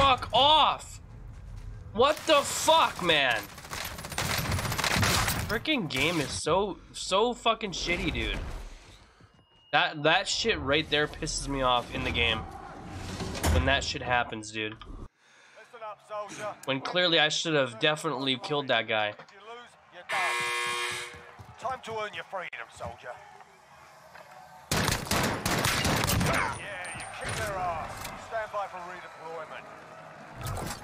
fuck off! What the fuck, man? Freaking game is so fucking shitty, dude. That shit right there pisses me off in the game. When that shit happens, dude. Listen up, soldier. When clearly I should have definitely killed that guy. If you lose, you're done. Time to earn your freedom, soldier. Yeah, you kick their ass. Stand by for redeployment.